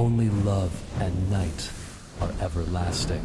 Only love and night are everlasting.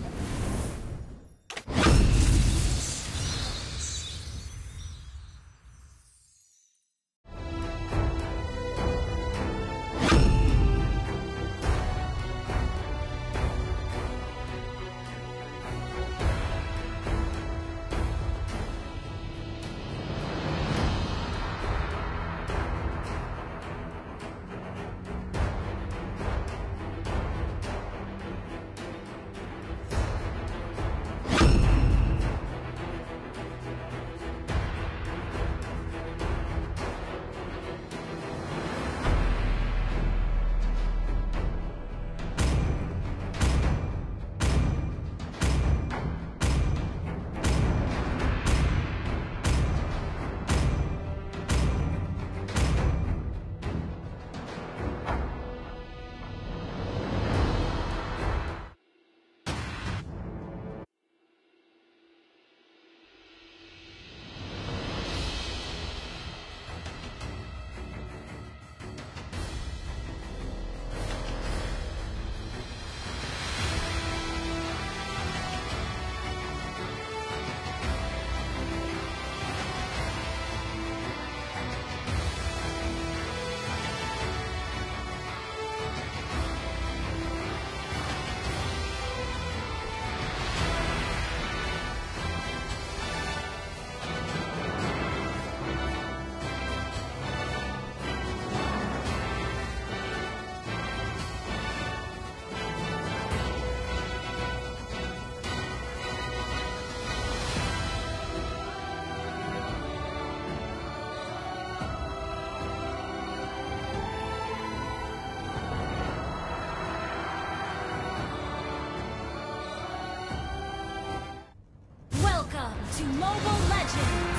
To Mobile Legends!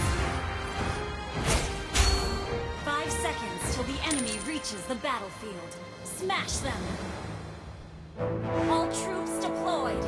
5 seconds till the enemy reaches the battlefield. Smash them! All troops deployed!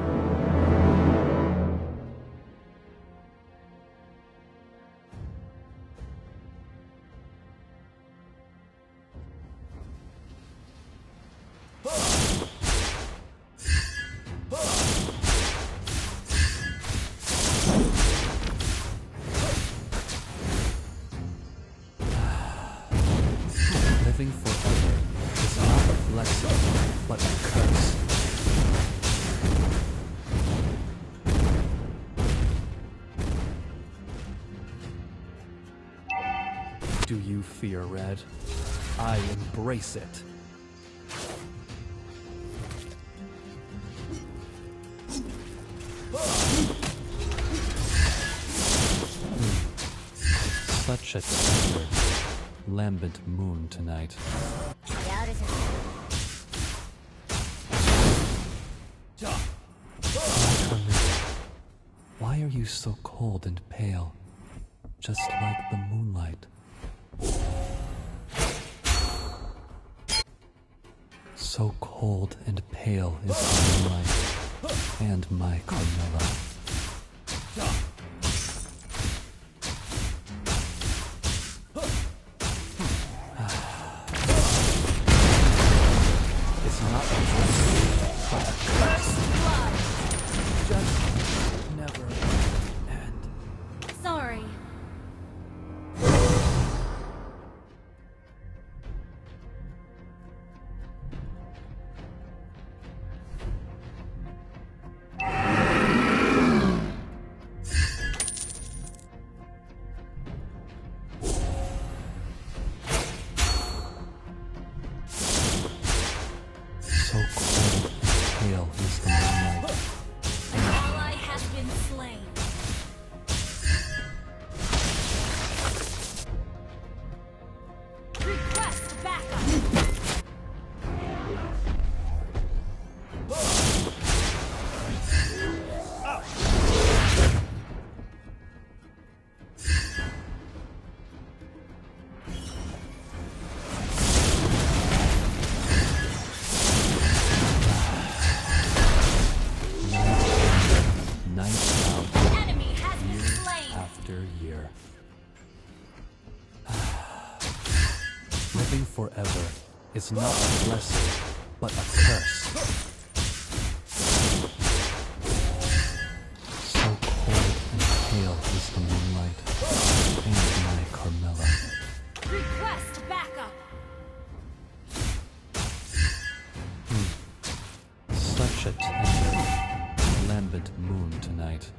Living forever is not a blessing, but a curse. Do you fear red? I embrace it. Such a tender, lambent moon tonight. Why are you so cold and pale, just like the moonlight? So cold and pale is the moonlight, and my Carmilla. It's not a blessing, but a curse. Blood! Just never end. Sorry. So cold and pale is the moonlight. An ally has been slain. Request backup! Night out, Enemy has been year slain. after year. Living forever is not a blessing, but a curse. So cold and pale is the moonlight, and my Carmilla. Request backup. Such a tender, lambent moon tonight.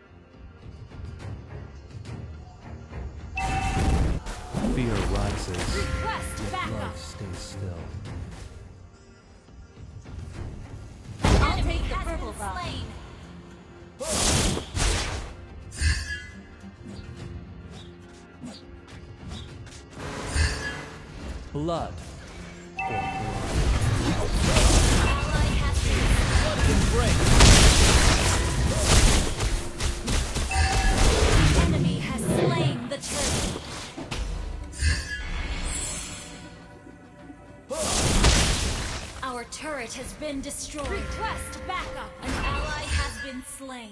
Fear rises, Request yet backup. love stays still. I'll take the purple buff. Blood for blood. Ally has been. The enemy has slain the turtle. Our turret has been destroyed. Request backup. An ally has been slain.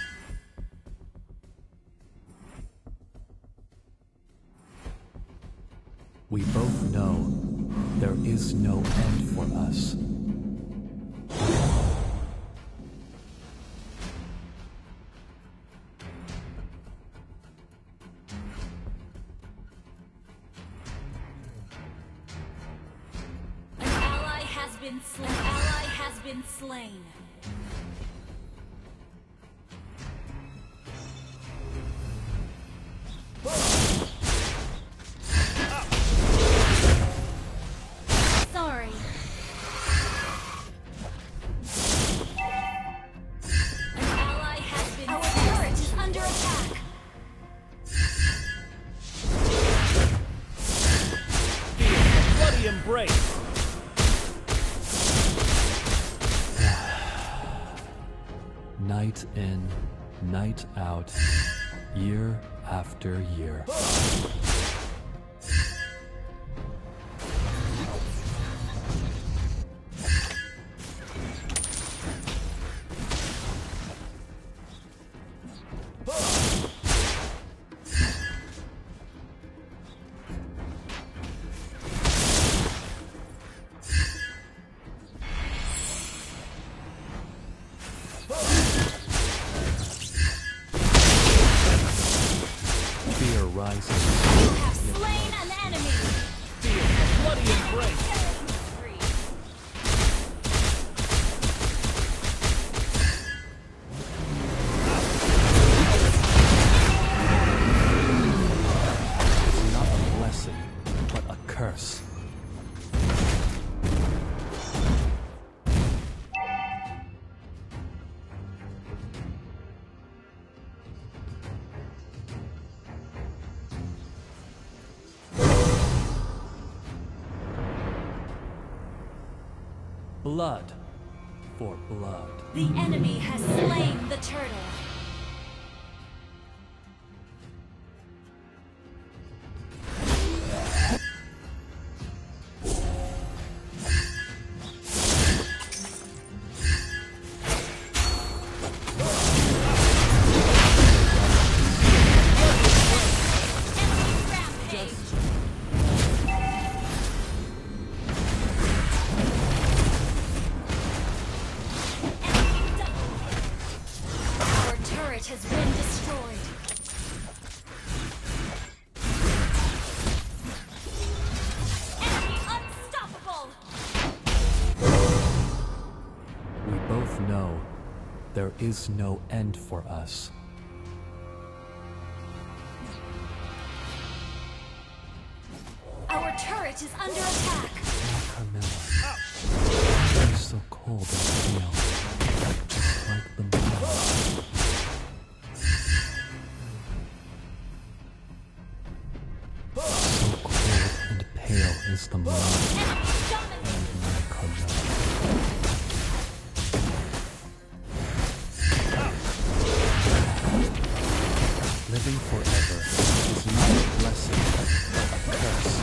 We both know there is no end for us. An ally has been slain. An ally has been slain. Sorry. An ally has been. Our turret is under attack. Bloody embrace! Night in, night out, year after year. Fear rises. You have slain an enemy. Bloody embrace! It's not a blessing, but a curse. Blood for blood. The enemy has slain the turtle. Enemy rampage. Our turret has been destroyed. Enemy unstoppable. We both know there is no end for us. Our turret is under attack. Carmilla, you're so cold and pale, just like the moon. So cold and pale is the moon, Enemy dominated. and my Carmilla. Living forever is not a blessing, but a curse.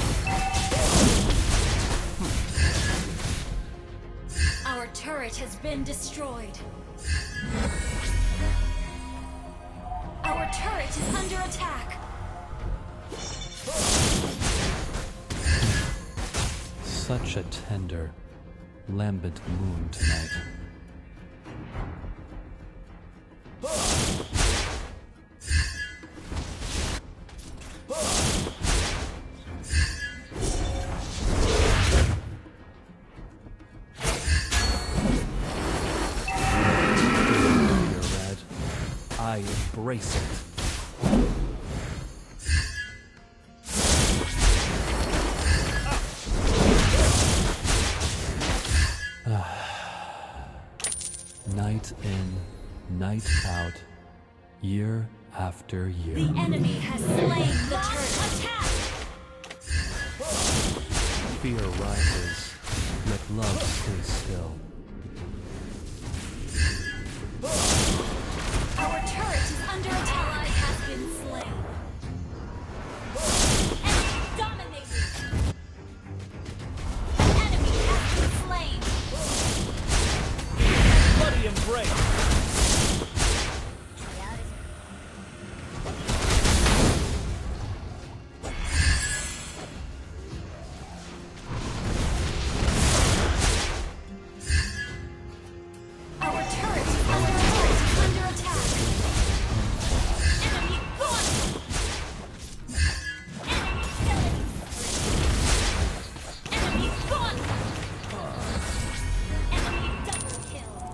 Our turret has been destroyed. Our turret is under attack. Such a tender, lambent moon tonight. Red, I embrace it. Night in, night out, year after year. The enemy has slain the turret. Attack! Fear rises, let love stay still. Our turret is under attack. Ally has been slain. Enemy dominated. Enemy has been slain. Bloody embrace. Our turret is under attack. Enemy gone. Enemy killing. Enemy gone. Enemy double kill.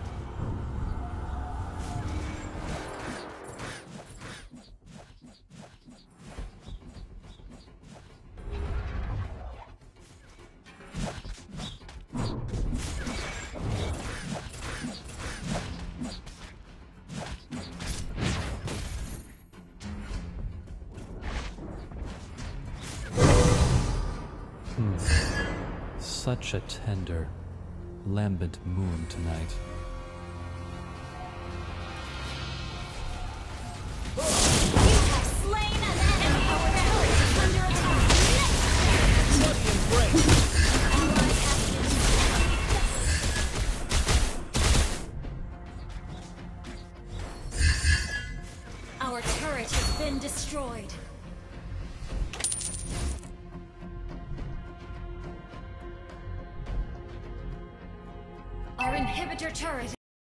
Such a tender, lambent moon tonight. You have slain an enemy. Our turret is under attack. Bloody embrace. Ally has been Our turret has been destroyed. Our inhibitor turret